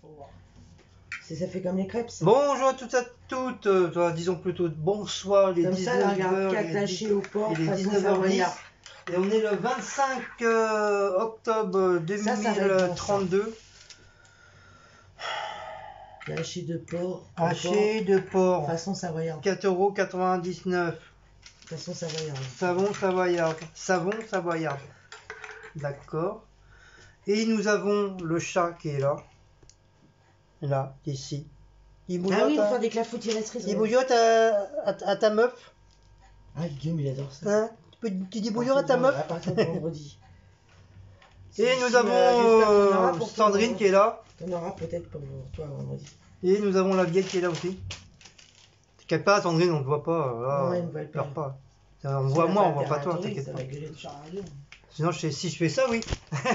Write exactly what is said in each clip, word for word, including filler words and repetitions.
Ça fait comme les crêpes. Ça. Bonjour à toutes et à toutes, euh, disons plutôt bonsoir, les dix-neuf heures et les dix-neuf heures dix. Et on est le vingt-cinq euh, octobre deux mille trente-deux. Haché de porc. Haché de porc. Façon savoyarde. quatre euros quatre-vingt-dix-neuf. Façon savoyarde. Savon savoyarde. Savon savoyarde. D'accord. Et nous avons le chat qui est là. Là, ici. Il bougeote ah oui, il à... faut des clafoutis restricts. Il bougeote à... À... à ta meuf. Ah, Guillaume, il adore ça. Hein, tu, peux... tu dis bonjour à ta meuf. À partir de vendredi. Et nous si, avons euh, Sandrine ton... qui est là. On aura peut-être pour toi vendredi. Et nous avons la vieille qui est là aussi. T'inquiète pas, Sandrine, on ne te voit pas. Là, non, elle ne voit pas. pas. On me voit moi, on ne voit pas toi, t'inquiète pas. Sinon, je, si je fais ça, oui.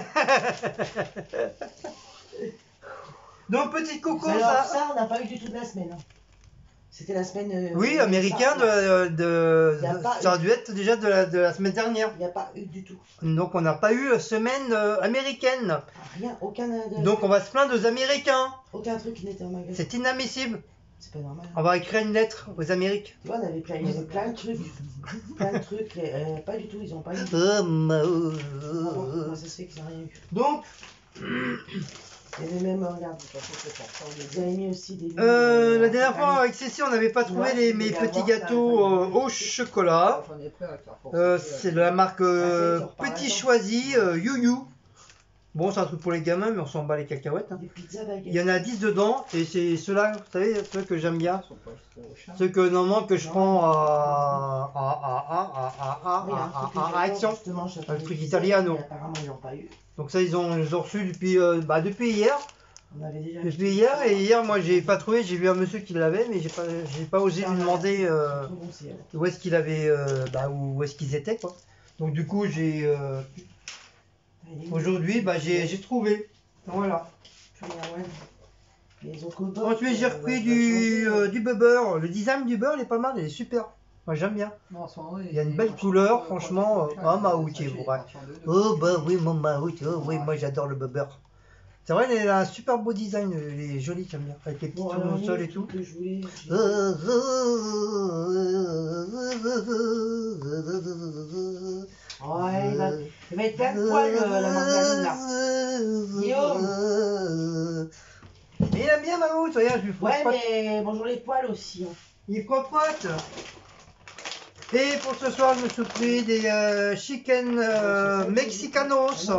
Donc, petit coco, alors, ça. ça, on n'a pas eu du tout de la semaine. Hein. C'était la semaine. Euh, oui, américain, de, de, de ça a dû être déjà de la, de la semaine dernière. Il n'y a pas eu du tout. Donc, on n'a pas eu semaine euh, américaine. Ah, rien, aucun. De... Donc, on va se plaindre aux Américains. Aucun truc qui n'était en magasin. C'est inadmissible. C'est pas normal. On va écrire une lettre aux Amériques. Tu vois, on avait plein, il y avait plein de trucs. plein de trucs. Euh, pas du tout, ils n'ont pas eu. Oh, ma... oh, comment ça se fait qu'ils n'ont rien eu. Donc. Il y avait même, regarde, ils avaient mis aussi des... Euh, euh, la dernière fois avec Cécile, on n'avait pas trouvé ouais, les, mes petits gâteaux euh, au chocolat. Euh, c'est de la marque euh, Petit Choisi, euh, You-You. Bon, c'est un truc pour les gamins, mais on s'en bat les cacahuètes. Hein. Il y en a dix dedans, et c'est ceux-là, vous savez, ceux que j'aime bien. Ceux que normalement que je prends à, à, à, à, à, à, à, à Action, un truc italiano. Donc ça, ils ont, ils ont reçu depuis, euh, bah, depuis hier. Depuis hier, et hier, moi, j'ai pas trouvé, j'ai vu un monsieur qui l'avait, mais j'ai pas, j'ai pas osé lui demander euh, où est-ce qu'il avait, euh, bah, où est-ce qu'ils étaient, quoi. Donc du coup, j'ai... Euh, aujourd'hui, bah, j'ai trouvé. Voilà. Ensuite, j'ai repris du, euh, du beurre. Le design du beurre, il est pas mal, il est super. Moi, j'aime bien. Il y a une belle couleur, franchement. Ah, ma outil, vrai. Oh, bah oui, mon ma outil. Oh, oui, moi, j'adore le beurre. C'est vrai, il a un super beau design, il est joli, j'aime bien. Avec les petits tournesols et tout. Ouais, il va, il va être plein de poils, euh, la margarine là. Guillaume. Mais il aime bien Mammouth, regarde, je lui frotte. Ouais, mais bonjour les poils aussi. Hein. Il frotte. Et pour ce soir, je me suis pris des euh, chicken euh, mexicanos.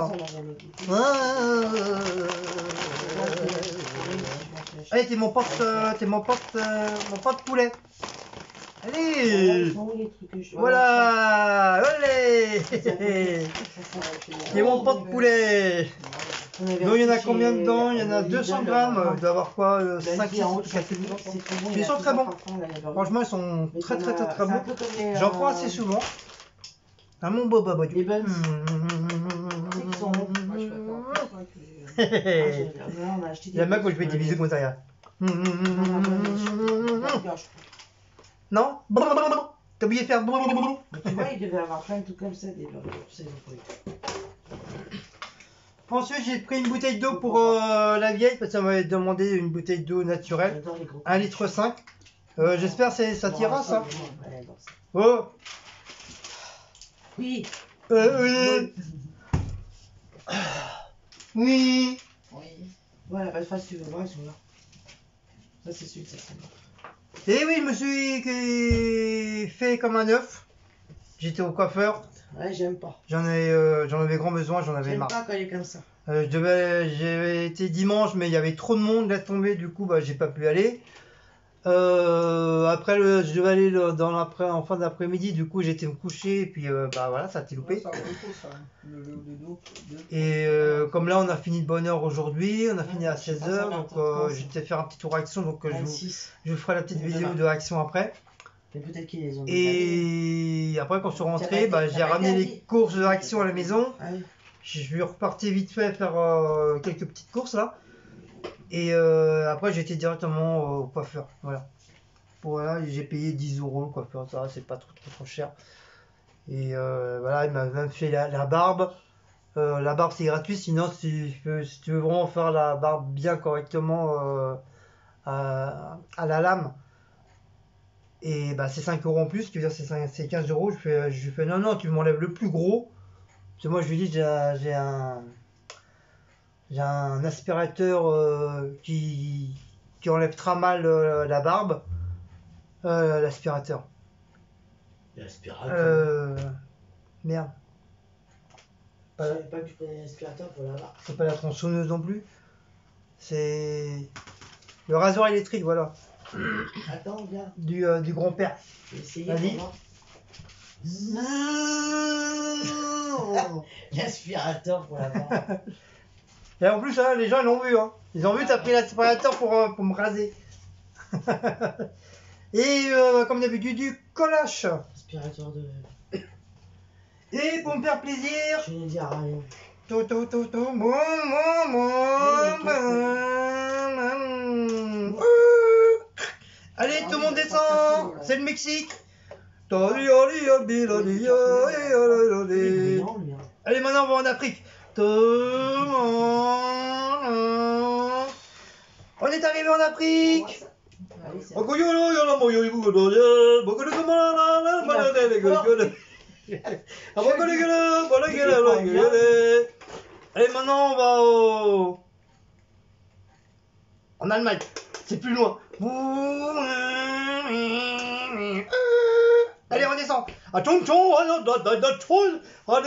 Allez, t'es mon porte, euh, t'es mon porte, euh, mon porte poulet. Allez, voilà, allez, c'est mon porte-poulet. Donc il y en a combien dedans? Il y en a deux cents grammes, il doit y avoir quoi, cinq six Ils sont très bons, franchement ils sont très très très très bons. J'en prends assez souvent. Ah mon boba boy. Les buns. Il y a mec où je fais des bisous comme ça. Non? T'as oublié de faire. Tu vois, il devait avoir plein de trucs comme ça, des Ensuite, j'ai pris une bouteille d'eau pour euh, la vieille, parce que ça m'avait demandé une bouteille d'eau naturelle. un litre cinq. Euh, J'espère que ça t'ira, ça. Oh! Oui! Euh, oui! Oui! Oui. Voilà, bah, si tu veux voir, ils sont là. Ça, c'est sûr, ça, c'est bon. Et oui, je me suis fait comme un œuf. J'étais au coiffeur. Ouais, j'aime pas. J'en euh, j'en avais grand besoin, j'en avais marre. J'aime pas quand il est comme ça. Euh, je devais, j'avais été dimanche, mais il y avait trop de monde, laisse tomber, du coup, bah, j'ai pas pu aller. Euh, après, le, je devais aller le, dans l'après, en fin d'après-midi, du coup, j'étais me coucher, et puis euh, bah voilà, ça a été loupé. Et euh, comme là, on a fini de bonne heure aujourd'hui, on a fini à seize heures, donc euh, j'étais faire un petit tour Action, donc euh, je, vous, je vous ferai la petite vidéo de Action après. Et après, quand je suis rentré, bah, j'ai ramené les courses de Action à la maison. Je suis reparti vite fait faire euh, quelques petites courses là. Et euh, après, j'étais directement euh, au coiffeur. Voilà. Voilà, j'ai payé dix euros le coiffeur, ça c'est pas trop, trop trop cher. Et euh, voilà, il m'a même fait la, la barbe. Euh, la barbe c'est gratuit, sinon si, si tu veux vraiment faire la barbe bien correctement euh, à, à la lame, et bah c'est cinq euros en plus, qui veut dire c'est c'est quinze euros. Je fais, je lui fais non, non, tu m'enlèves le plus gros. Parce que moi je lui dis, j'ai un, j'ai un, j'ai un aspirateur euh, qui, qui enlève très mal euh, la barbe. Euh, l'aspirateur. L'aspirateur. Euh, merde. Je savais pas que tu prenais l'aspirateur pour la barbe. C'est pas la tronçonneuse non plus. C'est le rasoir électrique, voilà. Attends, viens. Du, euh, du grand-père. Vas-y. L'aspirateur pour la barbe. Et en plus, hein, les gens ils l'ont vu. Hein. Ils ont vu, t'as pris l'aspirateur pour, euh, pour me raser. Et euh, comme d'habitude, du collage. Aspirateur de. Et pour me faire plaisir. Je ne dis rien. Tout, tout, tout, tout. Bon, bon, bon, bon. Allez, tout le monde descend. C'est le Mexique. Allez, maintenant on va en Afrique. On est arrivé en Afrique. Allez, maintenant on va au... en Allemagne. C'est plus loin. Allez, on descend. Ah, tchon, tchon, ah,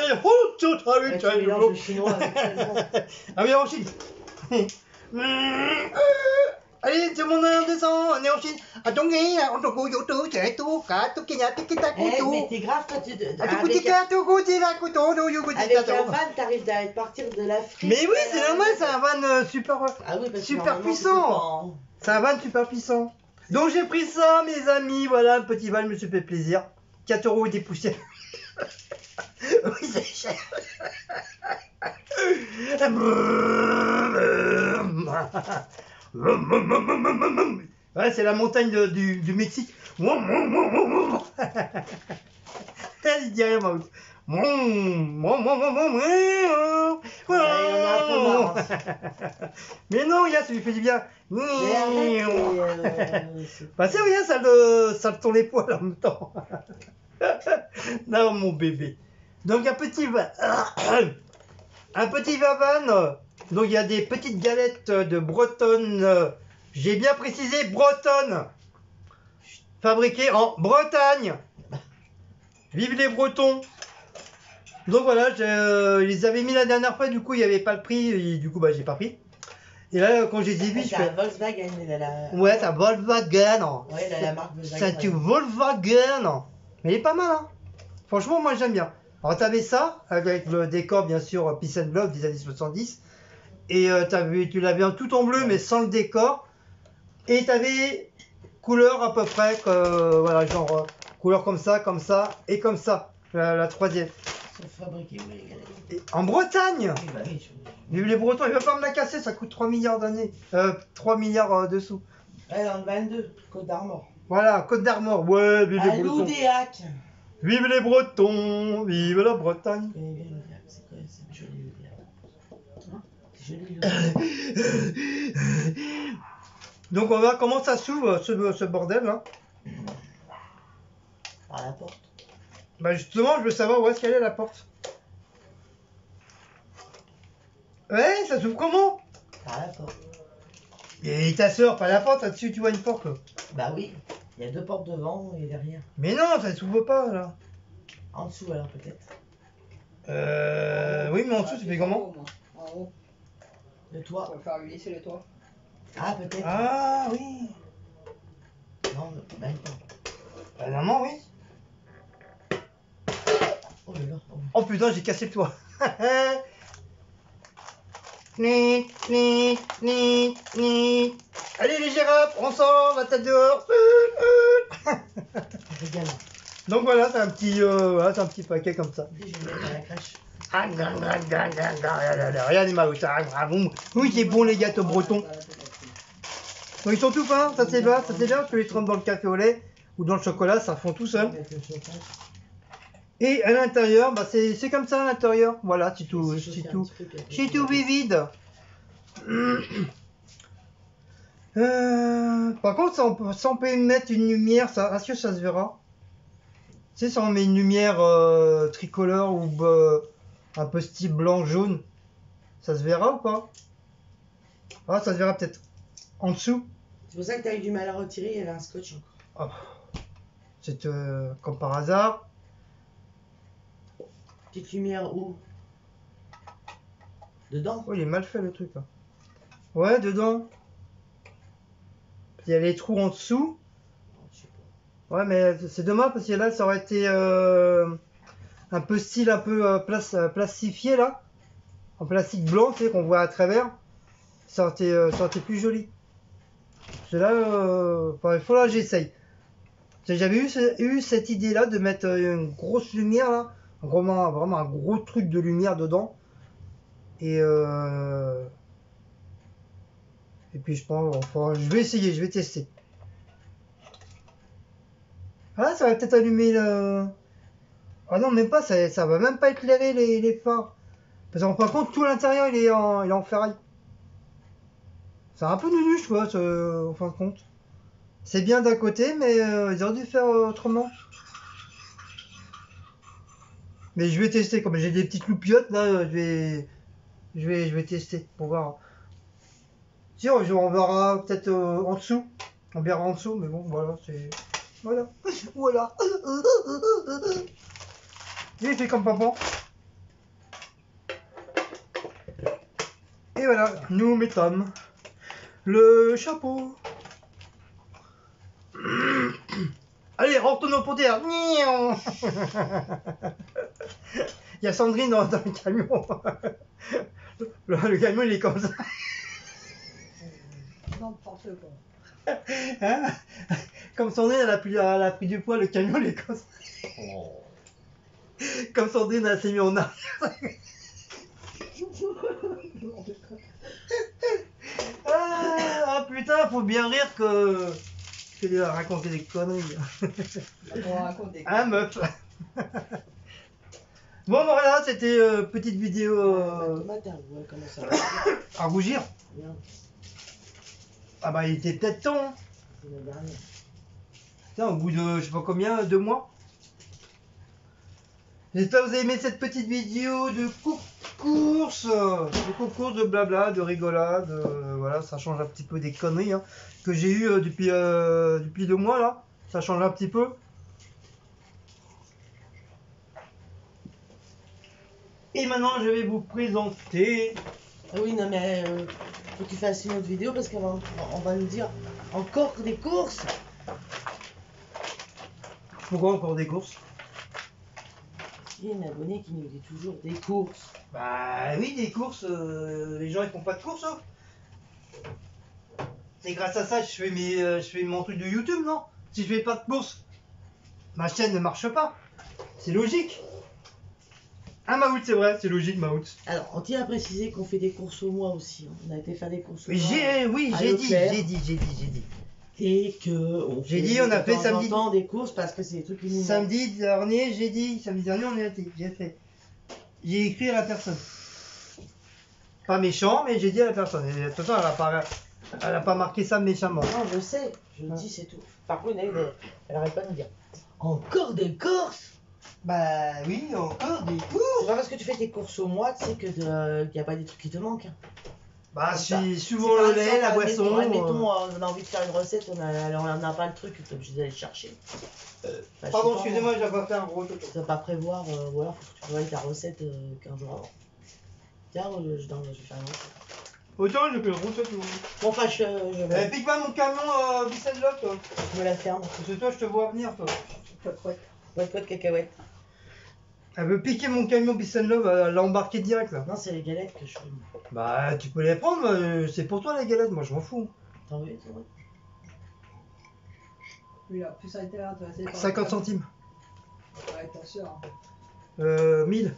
oui, en Chine. Allez, tout le monde descend, on est en Chine. Eh, mais t'es grave, toi, tu. Avec un van, t'arrives à partir de l'Afrique. Mais oui, c'est normal, c'est un van euh, super, Ah oui, parce que super normalement, puissant. C'est un van super puissant. Donc j'ai pris ça, mes amis, voilà, un petit van, je me suis fait plaisir. quatre euros et des poussières. Oui, c'est cher. Ouais, c'est la montagne de- du, du Mexique. Il dit rien, Maout. Mais non, regarde, ça lui fait du bien. Mais arrête, euh, c'est- Bah c'est rien, ça le, ça le tourne les poils en même temps. Non, mon bébé. Donc un petit va- un petit vavan. Donc il y a des petites galettes de bretonne. J'ai bien précisé bretonne. Fabriquées en Bretagne. Vive les Bretons. Donc voilà, je, euh, ils les avaient mis la dernière fois, du coup il n'y avait pas le prix, et du coup bah j'ai pas pris. Et là quand je les ai vus, je C'est fais... un Volkswagen, il a la. Ouais, c'est un Volkswagen. Ouais, il a la marque C'est Volkswagen. un Volkswagen. Mais il est pas mal, hein. Franchement, moi j'aime bien. Alors t'avais ça, avec le décor bien sûr Peace and Love des années soixante-dix. Et euh, t'avais- tu l'avais en tout en bleu mais sans le décor. Et t'avais couleur à peu près, euh, voilà, genre euh, couleur comme ça, comme ça et comme ça. La, la troisième. Ils sont fabriqués où les galettes? Et en Bretagne. Oui, bah oui, je- Vive les Bretons, il va pas me la casser, ça coûte trois milliards d'années. Euh, trois milliards euh, de sous. Ouais, dans le vingt-deux, Côte d'Armor. Voilà, Côte d'Armor, ouais, vive les À Bretons. Loudéac. Vive les Bretons, vive la Bretagne. Je connais bien Loudéac, c'est quoi? C'est joli Loudéac. C'est joli Loudéac. Donc on va voir comment ça s'ouvre ce, ce bordel là. Par la porte. Bah justement, je veux savoir où est-ce qu'elle est la porte. Ouais, ça s'ouvre comment? Par la porte. Et ta soeur, pas la porte, là-dessus tu vois une porte là. Bah oui, il y a deux portes devant et derrière. Mais non, ça s'ouvre pas là. En dessous alors peut-être. Euh... Oui, mais en dessous, ça fait comment? En haut, Le toit. on va faire glisser le toit. Ah peut-être. Ah oui. Non, même pas. Bah maman, oui. Oh là là. Oh. Oh putain, j'ai cassé le toit. Ni, ni, ni, ni. Allez les girafes, on sort, la tête dehors. Régale. Donc voilà, c'est un petit, euh, voilà, c'est un petit paquet comme ça. Je vais le mettre à la crèche. Regarde les maouches. Oui, c'est bon les gâteaux bretons. Donc ils sont tout fins, ça c'est bien, ça c'est bien, tu les trempes dans le café au lait ou dans le chocolat, ça fond tout seul. Avec le chauffage. Et à l'intérieur, bah c'est comme ça à l'intérieur. Voilà, c'est tout. C'est tout. C'est tout vivide. Euh, par contre, ça on, peut, ça on peut mettre une lumière, ça, est-ce que ça se verra? Tu sais, si on met une lumière euh, tricolore ou euh, un peu style blanc, jaune, ça se verra ou pas? Ah, ça se verra peut-être en dessous. C'est pour ça que tu as eu du mal à retirer, il y avait un scotch encore. Oh. C'est euh, comme par hasard. Petite lumière où? Dedans? Oh, il est mal fait le truc là. Ouais, dedans. Il y a les trous en dessous. Ouais, mais c'est dommage parce que là, ça aurait été euh, un peu style, un peu euh, place, euh, plastifié là. En plastique blanc, tu sais, qu'on voit à travers. Ça aurait été, euh, ça aurait été plus joli. C'est là, euh, enfin, il faut là, j'essaye. J'avais eu, eu cette idée là de mettre une grosse lumière là. Vraiment, vraiment un gros truc de lumière dedans. Et euh, Et puis je pense, enfin, je vais essayer, je vais tester. Ah, ça va peut-être allumer le... Ah non, même pas, ça, ça va même pas éclairer les, les phares. Parce qu'en fin de compte, tout l'intérieur, il est en, il est en ferraille. C'est un peu nunu, je vois, ce, en fin de compte. C'est bien d'un côté, mais euh, ils auraient dû faire euh, autrement. Mais je vais tester, comme j'ai des petites loupiottes, là, je vais, je vais, je vais tester pour voir. Si, on, on verra peut-être euh, en dessous. On verra en dessous, mais bon, voilà, c'est... Voilà, voilà. Il fait comme papa. Et voilà, nous mettons le chapeau. Allez, retournons pour terre. Il y a Sandrine dans, dans le camion. Le, le camion, il est comme ça. N'importe quoi. Hein? Comme Sandrine, elle a, pris, elle a pris du poids, le camion, il est comme ça. Oh. Comme Sandrine, elle s'est mis en arrière. ah, ah putain, faut bien rire que... que de raconter des conneries. On raconte des Hein, meuf? Bon, voilà, c'était euh, petite vidéo euh, tomate, ouais, comment ça va? à rougir. Bien. Ah bah, il était peut-être temps. Hein. C'est la dernière. Putain, au bout de, je sais pas combien, deux mois. J'espère que vous avez aimé cette petite vidéo de course, de concours, de blabla, de rigolade. Euh, voilà, ça change un petit peu des conneries hein, que j'ai eu euh, depuis, euh, depuis deux mois là. Ça change un petit peu. Et maintenant, je vais vous présenter. Ah oui, non mais euh, faut que tu fasses une autre vidéo parce qu'on va, on va nous dire encore des courses. Pourquoi encore des courses? Il y a une abonnée qui nous dit toujours des courses. Bah oui, des courses, euh, les gens ils font pas de courses. Hein. C'est grâce à ça que je fais, mes, euh, je fais mon truc de YouTube, non? Si je fais pas de courses, ma chaîne ne marche pas. C'est logique. Ah Maout, c'est vrai, c'est logique Maout. Alors, on tient à préciser qu'on fait des courses au mois aussi. Hein. On a été faire des courses au mois. J'ai, oui, j'ai dit, j'ai dit, j'ai dit, j'ai dit. Et que on J'ai fait dit, on a de fait temps en samedi. temps des courses parce que c'est des trucs qui nous Samedi dernier, j'ai dit, samedi dernier, on est été, j'ai fait. J'ai écrit à la personne. Pas méchant, mais j'ai dit à la personne. Et de toute façon, elle a pas, elle a pas marqué ça méchamment. Non, je sais, je le dis, c'est tout. Par contre, elle, elle, elle arrête pas de me dire encore des courses. Bah oui, encore des courses. C'est pas parce que tu fais tes courses au mois, tu sais que qu'il n'y a pas des trucs qui te manquent. Hein. Bah, Ça. si souvent le lait, la boisson. Admettons, euh... on a envie de faire une recette, on n'a on a pas le truc, tu es obligé d'aller chercher. Euh, Enfin, pardon, je sais pas, excusez-moi, j'ai pas fait un gros toto. Tu vas pas prévoir, euh, ou alors faut que tu prévoies ta recette euh, quinze jours avant. Tiens, euh, je, non, je vais faire une recette. Autant, je fais le gros toto. Bon, enfin, je, je, Euh, pique pas mon camion, euh, Vicente Love, toi. je me la ferme. Parce que toi, je te vois venir, toi. Ouette, ouette, cacahuète. Elle veut piquer mon camion Vicente Love, elle l'a embarqué direct, là. Non, c'est les galettes que je fais. Bah, tu peux les prendre, euh, c'est pour toi, les galettes, moi, je m'en fous. T'en veux, t'en veux? Oui, là, plus ça a été intéressé par... cinquante centimes. Ouais, ta soeur. Euh, mille.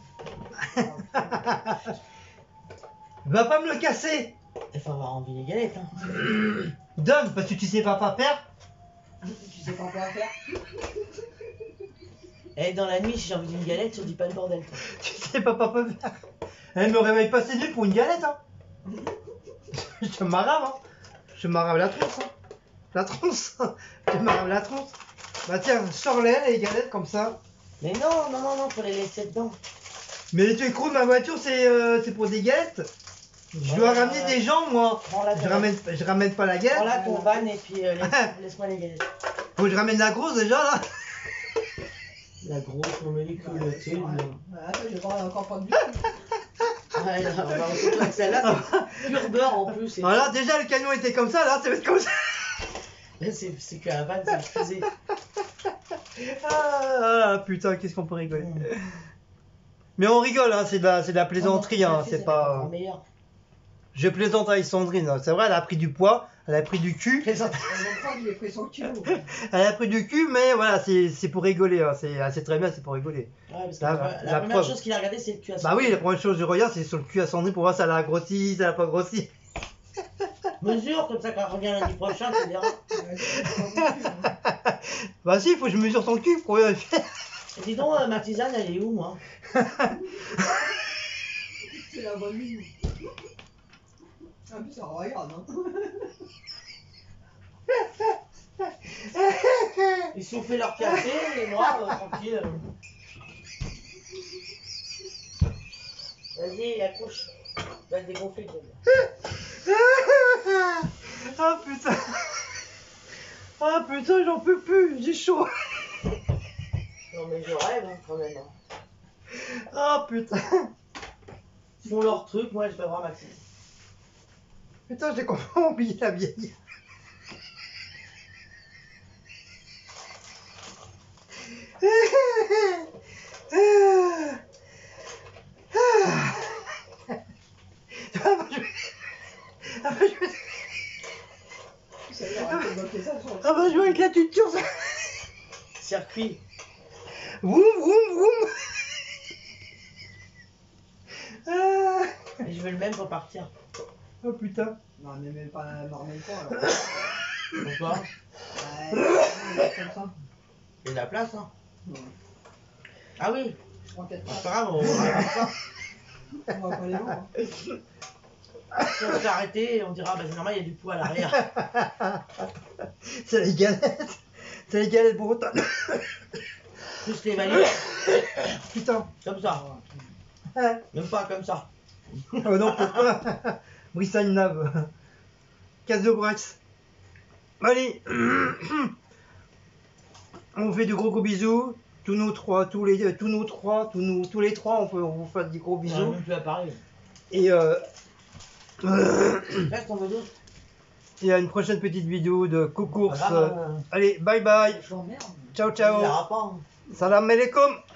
Va pas me le casser. Il faut avoir envie des galettes, hein. Donne, parce que tu sais pas pas faire. Tu sais pas quoi faire. Et dans la nuit, si j'ai envie d'une galette, je dis pas le bordel. Toi. Tu sais, papa peut faire. Elle me réveille pas ces nuits pour une galette, hein. Je te marave, hein. Je te marave la tronche, hein. La tronche. Je te marave la tronche. Bah tiens, sors-les, les galettes, comme ça. Mais non, non, non, non, faut les laisser dedans. Mais les écrous de ma voiture, c'est euh, c'est pour des galettes. Je dois Ouais, ramener ouais. des gens, moi. Prends-la, Je ramène, je ramène pas la galette. Prends-la ton van et puis euh, laisse- laisse-moi les galettes. Faut que je ramène la grosse déjà, là. La grosse, on met les couilles, tu sais. Voilà, toi, j'ai pas encore pas de but. Ouais, là, on va surtout avec celle-là, c'est pur beurre en plus. et- Voilà, déjà, le camion était comme ça, là, ça va être comme ça. Là, c'est c'est qu'un van, c'est une fusée. Ah, putain, qu'est-ce qu'on peut rigoler. Mais on rigole, hein, c'est de la, c'est de la plaisanterie, hein, c'est pas... encore meilleur. Je plaisante avec Sandrine, hein. C'est vrai, elle a pris du poids, elle a pris du cul, Plaisante. Je crois qu'il est pris son kilo. elle a pris du cul, mais voilà, c'est c'est pour rigoler, hein. C'est ah, c'est très bien, c'est pour rigoler. Ouais, parce que La- la, la la première preuve. chose qu'il a regardé, c'est le cul à Bah oui, la première chose que je regarde, c'est sur le cul à Sandrine pour voir si elle a grossi, si elle a pas grossi. Mesure, comme ça, quand elle revient lundi prochain, tu verras. Ouais, c'est pas bon cul, hein. Bah si, il faut que je mesure son cul pour vérifier. Et dis donc, euh, ma tisane, elle est où, moi? C'est la bonne ligne. En plus, ça regarde, hein. Ils se sont fait leur café, et moi, euh, tranquille. euh. Vas-y, accroche. Tu vas te dégonfler, toi. Ah putain. Ah putain, j'en peux plus, j'ai chaud. Non, mais je rêve, hein, quand même. Hein. Ah putain. Ils font leur truc, moi, je vais voir Maxime. Putain, j'ai complètement oublié la vieille. Ah bah je vais... Ah bah je vais... Ça y est, on va bloquer ça sur le- Ah bah je vais avec la tuture ça. Circuit. Vroom vroom vroom. Ah. Et je veux le même pour partir. Oh putain. Non, mais même pas m'en remets pas, alors. Pourquoi? Ouais, comme ça. Il y a de la place, hein. Non, Ah oui, je prends quatre c'est pas. pas grave, on va faire ça. On va pas les voir, hein. Si on s'est arrêté, on dira, bah c'est normal, il y a du poids à l'arrière. C'est les galettes. C'est les galettes bretonnes. Plus les valises, Putain. comme ça. Ah Même pas comme ça. oh non, pourquoi? Brissane Nave. Casse de Brax. Allez. On fait de gros gros bisous. Tous nos trois, tous les, tous nos trois, tous nous, tous les trois, on, peut, on vous fait des gros On a bisous. même plus à Paris. Et euh, Reste en veut et à une prochaine petite vidéo de co-course. Ah, bah, Allez, bye bye. Je t'emmerde. Ciao Il ciao. verra pas. hein. Salam alaikum.